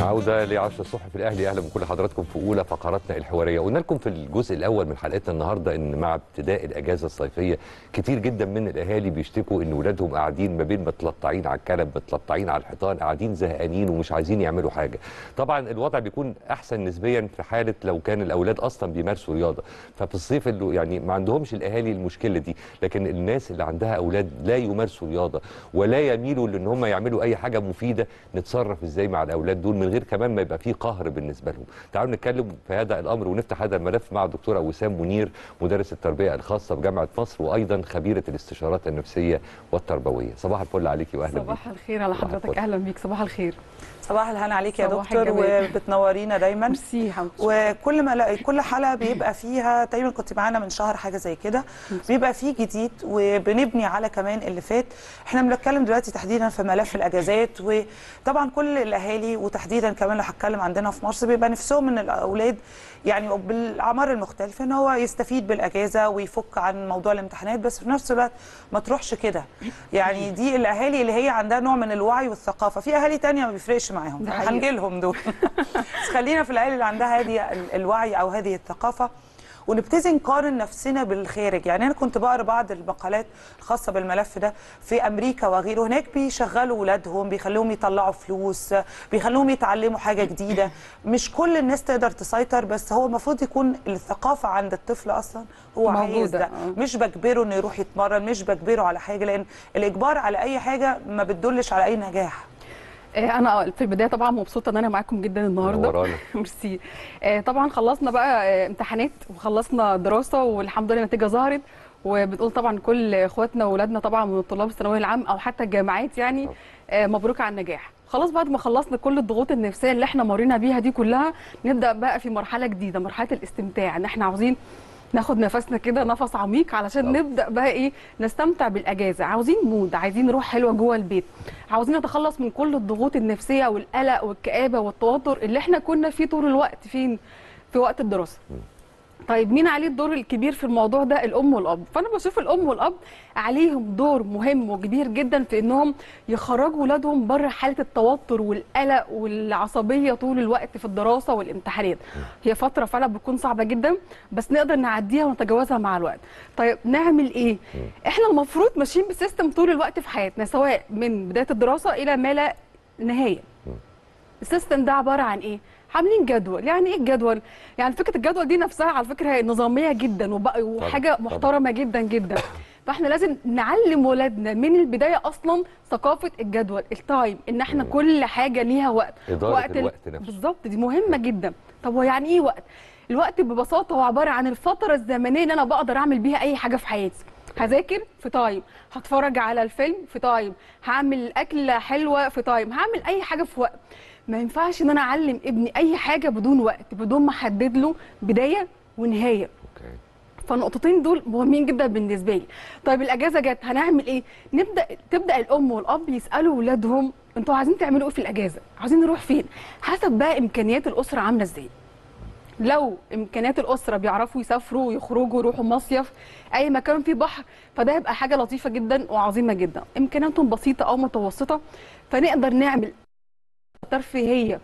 عودة ل10 الصبح في الأهلي. أهلا بكل حضراتكم في أولى فقراتنا الحوارية. قلنا لكم في الجزء الأول من حلقتنا النهاردة إن مع ابتداء الأجازة الصيفية كتير جدا من الأهالي بيشتكوا إن ولادهم قاعدين ما بين متلطعين على الكنب، متلطعين على الحيطان، قاعدين زهقانين ومش عايزين يعملوا حاجة. طبعا الوضع بيكون أحسن نسبيا في حالة لو كان الأولاد أصلا بيمارسوا رياضة، ففي الصيف اللي يعني ما عندهمش الأهالي المشكلة دي، لكن الناس اللي عندها أولاد لا يمارسوا رياضة ولا يميلوا لأن هم يعملوا أي حاجة مفيدة، نتصرف إزاي مع الأولاد دول من غير كمان ما يبقى فيه قهر بالنسبه لهم؟ تعالوا نتكلم في هذا الامر ونفتح هذا الملف مع الدكتوره وسام منير، مدرس التربيه الخاصه بجامعه مصر وايضا خبيره الاستشارات النفسيه والتربويه. صباح الفل عليكي واهلا بيك. صباح الخير على حضرتك. اهلا بيك. صباح الخير. صباح الهنا عليك يا دكتور، وبتنورينا دايما. ميرسي. كل حلقه بيبقى فيها تقريبا، كنت معانا من شهر حاجه زي كده، بيبقى فيه جديد وبنبني على كمان اللي فات. احنا بنتكلم دلوقتي تحديدا في ملف الاجازات، وطبعا كل الاهالي وتحديدا كمان لو هتكلم عندنا في مصر بيبقى نفسهم من الاولاد يعني بالاعمار المختلفه ان هو يستفيد بالاجازه ويفك عن موضوع الامتحانات، بس في نفس الوقت ما تروحش كده. يعني دي الاهالي اللي هي عندها نوع من الوعي والثقافه. في اهالي تانية ما بيفرقش معاهم، هنجي لهم دول. بس خلينا في الاهالي اللي عندها هذه الوعي او هذه الثقافه، ونبتدي نقارن نفسنا بالخارج. يعني انا كنت بقرا بعض المقالات الخاصه بالملف ده في امريكا وغيره، هناك بيشغلوا اولادهم، بيخلوهم يطلعوا فلوس، بيخلوهم يتعلموا حاجه جديده. مش كل الناس تقدر تسيطر، بس هو المفروض يكون الثقافه عند الطفل اصلا هو عايز ده. مش بجبره انه يروح يتمرن، مش بجبره على حاجه، لان الاجبار على اي حاجه ما بتدلش على اي نجاح. انا في البدايه طبعا مبسوطه ان انا معاكم جدا النهارده. ميرسي. طبعا خلصنا بقى امتحانات وخلصنا دراسه والحمد لله النتيجه ظهرت، وبنقول طبعا كل اخواتنا واولادنا طبعا من طلاب الثانويه العامه او حتى الجامعات يعني مبروك على النجاح. خلاص بعد ما خلصنا كل الضغوط النفسيه اللي احنا مرينا بيها دي كلها، نبدا بقى في مرحله جديده، مرحله الاستمتاع، ان احنا عاوزين ناخد نفسنا كده نفس عميق علشان نبدا بقى ايه، نستمتع بالاجازه. عاوزين مود، عايزين روح حلوه جوه البيت، عاوزين نتخلص من كل الضغوط النفسيه والقلق والكآبه والتوتر اللي احنا كنا فيه طول الوقت في وقت الدراسه. طيب مين عليه الدور الكبير في الموضوع ده؟ الام والاب. فانا بشوف الام والاب عليهم دور مهم وكبير جدا في انهم يخرجوا ولادهم بره حاله التوتر والقلق والعصبيه طول الوقت في الدراسه والامتحانات. هي فتره فعلا بتكون صعبه جدا، بس نقدر نعديها ونتجاوزها مع الوقت. طيب نعمل ايه؟ احنا المفروض ماشيين بسيستم طول الوقت في حياتنا، سواء من بدايه الدراسه الى ما لا نهايه. السيستم ده عباره عن ايه؟ عاملين جدول. يعني ايه الجدول؟ يعني فكره الجدول دي نفسها على فكره هي نظاميه جدا وحاجه محترمه جدا جدا. فاحنا لازم نعلم ولادنا من البدايه اصلا ثقافه الجدول، التايم، ان احنا كل حاجه ليها وقت. وقت الوقت نفسه بالظبط، دي مهمه جدا. طب ويعني ايه وقت؟ الوقت ببساطه هو عباره عن الفتره الزمنيه اللي انا بقدر اعمل بيها اي حاجه في حياتي. هذاكر في تايم، هتفرج على الفيلم في تايم، هعمل اكله حلوه في تايم، هعمل اي حاجه في وقت. ما ينفعش ان انا اعلم ابني اي حاجه بدون وقت، بدون ما احدد له بدايه ونهايه. فالنقطتين دول مهمين جدا بالنسبه لي. طيب الاجازه جت، هنعمل ايه؟ تبدا الام والاب يسالوا اولادهم انتوا عايزين تعملوا ايه في الاجازه؟ عايزين نروح فين؟ حسب بقى امكانيات الاسره عامله ازاي. لو امكانيات الاسره بيعرفوا يسافروا ويخرجوا يروحوا مصيف اي مكان فيه بحر، فده هيبقى حاجه لطيفه جدا وعظيمه جدا. امكانياتهم بسيطه او متوسطه، فنقدر نعمل ترفيهيه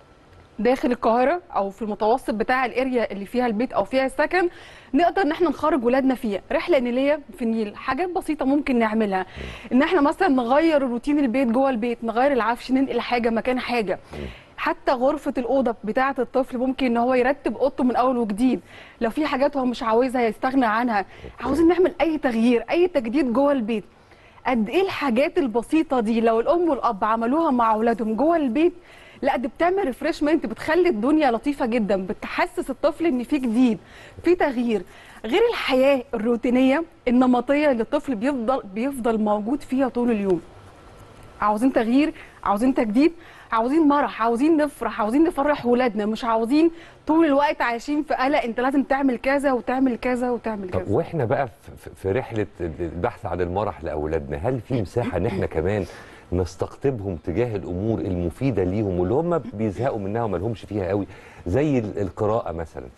داخل القاهره او في المتوسط بتاع الاريا اللي فيها البيت او فيها السكن، نقدر ان احنا نخرج ولادنا فيها. رحله نيليه في النيل، حاجات بسيطه ممكن نعملها. ان احنا مثلا نغير روتين البيت جوه البيت، نغير العفش، ننقل حاجه مكان حاجه. حتى غرفه الاوضه بتاعه الطفل ممكن ان هو يرتب اوضته من اول وجديد. لو في حاجات هو مش عاوزها يستغنى عنها. عاوزين نعمل اي تغيير، اي تجديد جوه البيت. قد ايه الحاجات البسيطه دي لو الام والاب عملوها مع اولادهم جوه البيت، لا دي بتعمل ريفريشمنت، بتخلي الدنيا لطيفه جدا، بتحسس الطفل ان في جديد، في تغيير. غير الحياه الروتينيه النمطيه اللي الطفل بيفضل موجود فيها طول اليوم. عاوزين تغيير، عاوزين تجديد، عاوزين مرح، عاوزين نفرح، عاوزين نفرح ولادنا، مش عاوزين طول الوقت عايشين في قلق انت لازم تعمل كذا وتعمل كذا وتعمل كذا. طب واحنا بقى في رحله البحث عن المرح لاولادنا، هل في مساحه ان احنا كمان نستقطبهم تجاه الامور المفيده ليهم واللي هم بيزهقوا منها وما لهمش فيها قوي، زي القراءه مثلا؟ في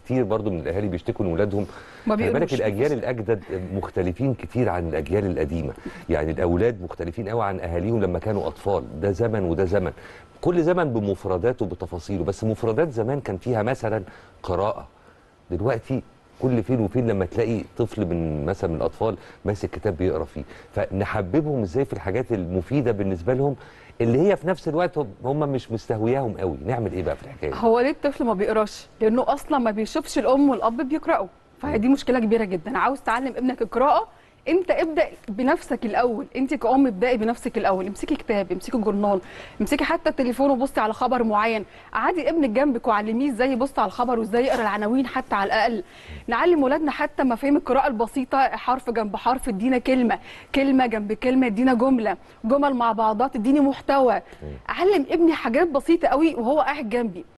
كتير برضو من الاهالي بيشتكوا ان اولادهم، ما خلي بالك بيقروش. الاجيال الاجدد مختلفين كتير عن الاجيال القديمه، يعني الاولاد مختلفين قوي عن اهاليهم لما كانوا اطفال. ده زمن وده زمن، كل زمن بمفرداته بتفاصيله. بس مفردات زمان كان فيها مثلا قراءه، دلوقتي كل فين وفين لما تلاقي طفل من مثلا من الاطفال ماسك كتاب بيقرا فيه. فنحببهم ازاي في الحاجات المفيده بالنسبه لهم اللي هي في نفس الوقت هم مش مستهوياهم قوي. نعمل ايه بقى في الحكايه دي؟ هو ليه الطفل ما بيقراش؟ لانه اصلا ما بيشوفش الام والاب بيقراوا، فهي دي مشكله كبيره جدا. عاوز تعلم ابنك القراءه، انت ابدا بنفسك الاول. انت كأم ابدأي بنفسك الاول، امسكي كتاب، امسكي جورنال، امسكي حتى التليفون وبصي على خبر معين، قعدي ابنك جنبك وعلميه ازاي يبص على الخبر وازاي يقرا العناوين حتى على الاقل. نعلم ولادنا حتى مفاهيم القراءه البسيطه، حرف جنب حرف ادينا كلمه، كلمه جنب كلمه ادينا جمله، جمل مع بعضها تديني محتوى. اعلم ابني حاجات بسيطه قوي وهو قاعد جنبي.